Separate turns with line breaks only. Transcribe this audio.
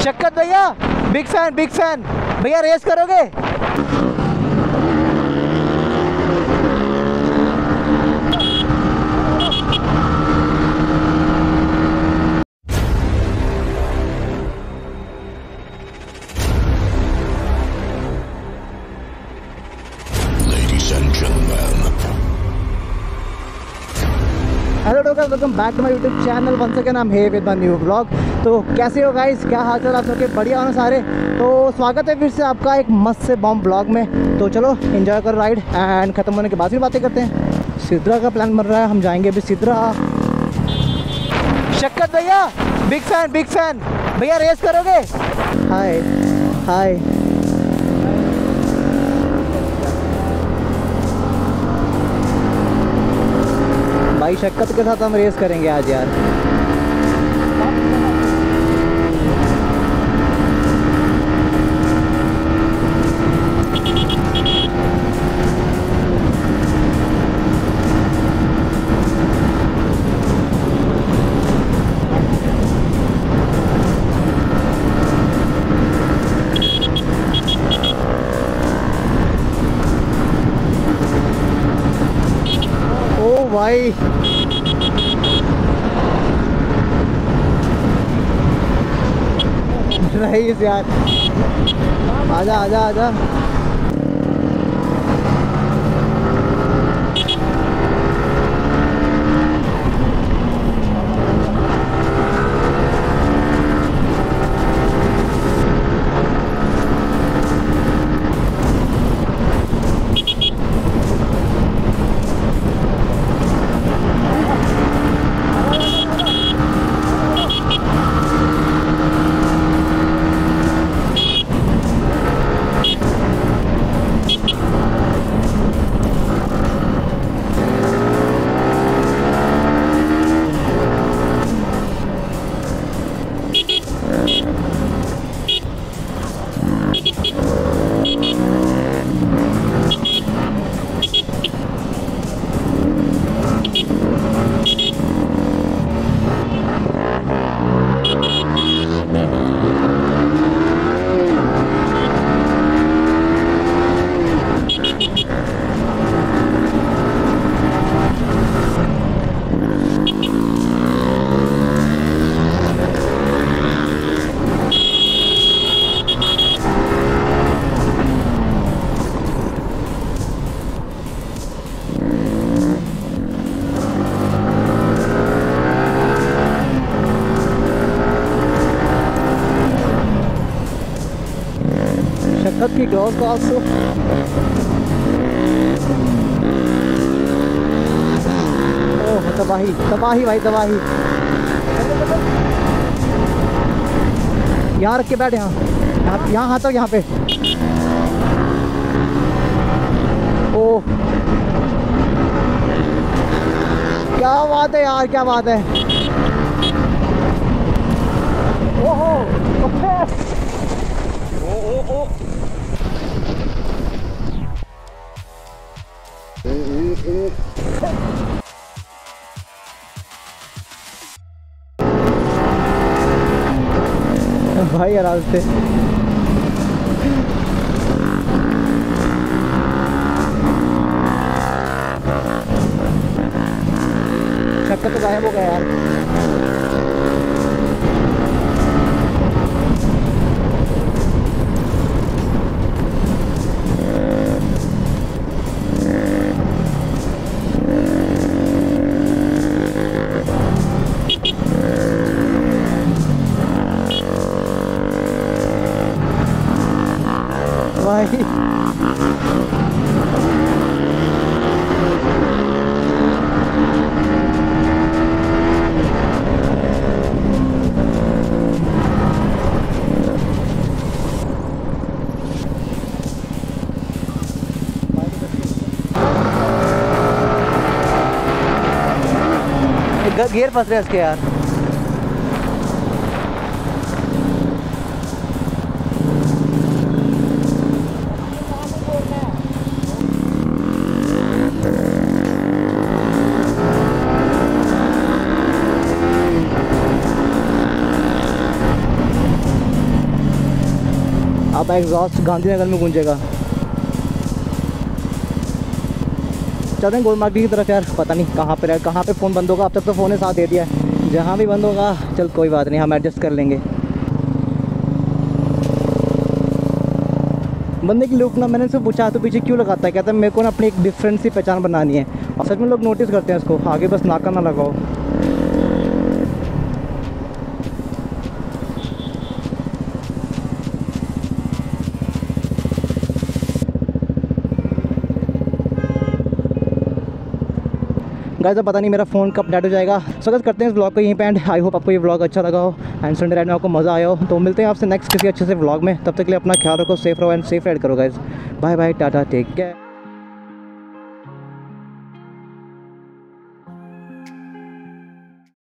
शक्कत भैया, big fan भैया, race करोगे? हेलो दोस्तों, welcome back to my YouTube channel. Once again I am here with my new vlog. तो कैसे हो गाइस, क्या हाल चाल आप सबके? बढ़िया हो सारे? तो स्वागत है फिर से आपका एक मस्त से बॉम्ब ब्लॉग में। तो चलो एंजॉय करो राइड, एंड ख़त्म होने के बाद फिर बातें करते हैं। सिद्रा का प्लान बन रहा है, हम जाएंगे अभी सिद्रा। शक्कत भैया, बिग फैन भैया, रेस करोगे? हाय हाय। भाई शक्कत के साथ हम रेस करेंगे आज यार। ओ भाई, रईस यार, आजा आजा आजा। शक्कत की क्रॉस आल्सो। ओह तबाही तबाही भाई, तबाही। यहाँ रख के बैठ, यहाँ हाथ तक, यहाँ पे। ओह क्या बात है यार, क्या बात है। ओहो ओ भाई आराम से। शक्कत तो गायब हो गया यार। भाई गियर फंस रहे इसके यार। अब एग्जॉस्ट गांधीनगर में गूंजेगा। चलते हैं गोल मार्केट की तरफ यार, पता नहीं कहाँ पे फ़ोन बंद होगा। अब तक तो फ़ोन ने साथ दे दिया है, जहाँ भी बंद होगा चल कोई बात नहीं, हम एडजस्ट कर लेंगे। बंदे की लुक ना, मैंने उससे पूछा तो पीछे क्यों लगाता है, कहता है मेरे को ना अपनी एक डिफरेंट सी पहचान बनानी है। और सच में लोग नोटिस करते हैं उसको, आगे बस नाका ना लगाओ। गाइस अब पता नहीं मेरा फ़ोन कब डेड हो जाएगा। सो गाइस करते हैं इस व्लॉग को यहीं पे एंड। आई होप आपको ये व्लॉग अच्छा लगा हो एंड संडे राइड में आपको मज़ा आया हो। तो मिलते हैं आपसे नेक्स्ट किसी अच्छे से व्लॉग में, तब तक के लिए अपना ख्याल रखो, सेफ रहो एंड सेफ राइड करो गाइस। बाय बाय, टाटा, टेक केयर।